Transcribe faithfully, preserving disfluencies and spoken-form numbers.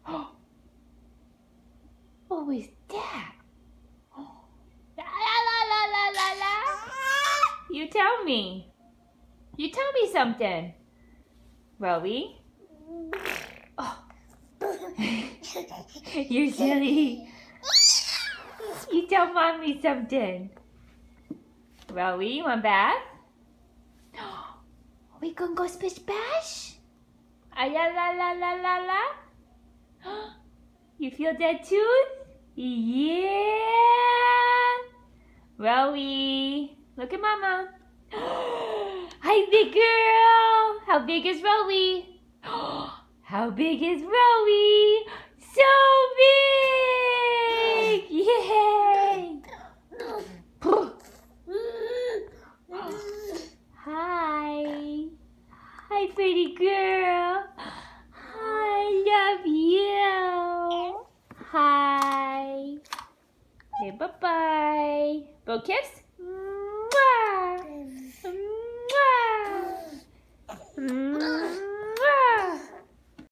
What was that? La la la la la la. You tell me. You tell me something. Rowie? Oh. You're silly. You tell mommy something. Rowie, you want bath? We gonna go splish splash? Ah la la la la la la. You feel that tooth? Yeah. Rowie, look at mama. Hi, big girl. How big is Rowie? How big is Rowie? So big! Yay! Hi. Hi, pretty girl. I love you. Hi. Say bye-bye. Go kiss.